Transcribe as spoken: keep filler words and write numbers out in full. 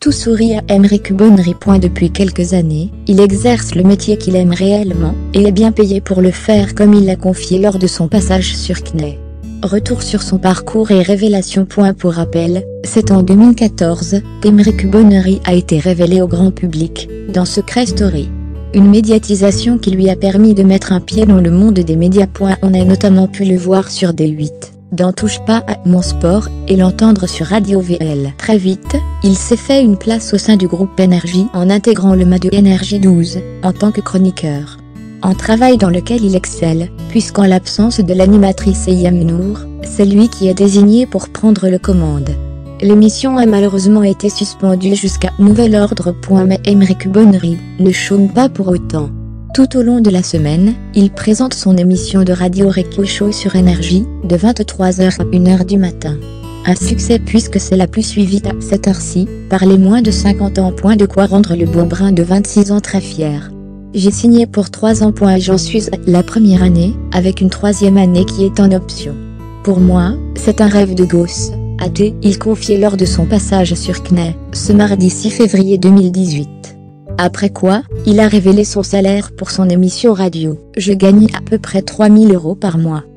Tout sourit à Aymeric Bonnery. Depuis quelques années, il exerce le métier qu'il aime réellement, et est bien payé pour le faire, comme il l'a confié lors de son passage sur C N E. Retour sur son parcours et révélation. Pour rappel, c'est en deux mille quatorze qu'Aymeric Bonnery a été révélé au grand public, dans Secret Story. Une médiatisation qui lui a permis de mettre un pied dans le monde des médias. On a notamment pu le voir sur D huit, dans Touche pas à mon sport, et l'entendre sur Radio V L. Très vite, il s'est fait une place au sein du groupe Énergie en intégrant le mât de Énergie douze, en tant que chroniqueur. Un travail dans lequel il excelle, puisqu'en l'absence de l'animatrice Ayam Nour, c'est lui qui est désigné pour prendre le commande. L'émission a malheureusement été suspendue jusqu'à nouvel ordre. Mais Aymeric Bonnery ne chôme pas pour autant. Tout au long de la semaine, il présente son émission de radio Reco Show sur Énergie, de vingt-trois heures à une heure du matin. Un succès puisque c'est la plus suivie à cette heure-ci, par les moins de cinquante ans. De quoi rendre le beau brun de vingt-six ans très fier. J'ai signé pour trois ans. J'en suis à la première année, avec une troisième année qui est en option. Pour moi, c'est un rêve de gosse, a-t-il confié lors de son passage sur C N E, ce mardi six février deux mille dix-huit. Après quoi, il a révélé son salaire pour son émission radio. Je gagne à peu près trois mille euros par mois.